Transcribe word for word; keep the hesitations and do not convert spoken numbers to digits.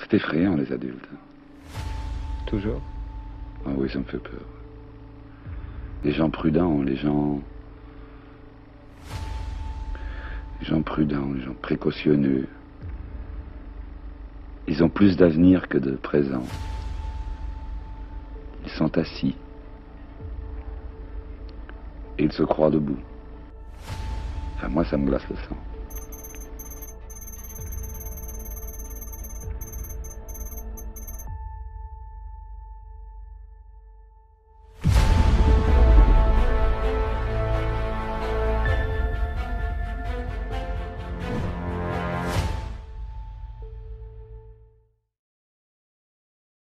C'est effrayant, les adultes. Toujours? Ah oui, ça me fait peur. Les gens prudents, les gens... Les gens prudents, les gens précautionneux. Ils ont plus d'avenir que de présent. Ils sont assis. Et ils se croient debout. Enfin, moi, ça me glace le sang.